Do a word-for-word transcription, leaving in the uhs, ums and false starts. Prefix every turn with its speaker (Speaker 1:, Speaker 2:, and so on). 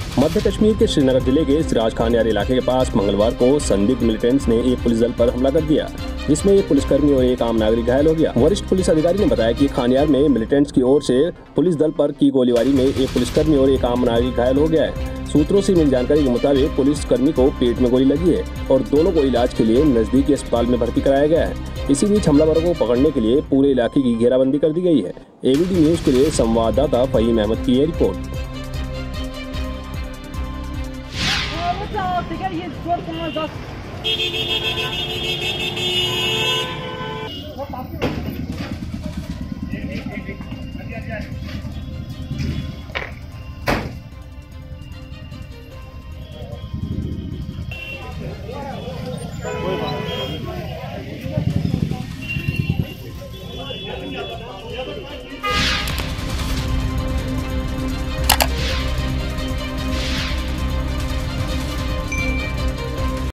Speaker 1: मध्य कश्मीर के श्रीनगर जिले के सिराज खानियार इलाके के पास मंगलवार को संदिग्ध मिलिटेंट्स ने एक पुलिस दल पर हमला कर दिया, जिसमें एक पुलिसकर्मी और एक आम नागरिक घायल हो गया। वरिष्ठ पुलिस अधिकारी ने बताया कि खानियार में मिलिटेंट्स की ओर से पुलिस दल पर की गोलीबारी में एक पुलिसकर्मी और एक आम नागरिक घायल हो गया है। सूत्रों से मिली जानकारी के मुताबिक पुलिसकर्मी को पेट में गोली लगी है और दोनों को इलाज के लिए नजदीकी अस्पताल में भर्ती कराया गया है। इसी बीच हमलावरों को पकड़ने के लिए पूरे इलाके की घेराबंदी कर दी गई है। एबीपी न्यूज के लिए संवाददाता फहीम अहमद की यह रिपोर्ट।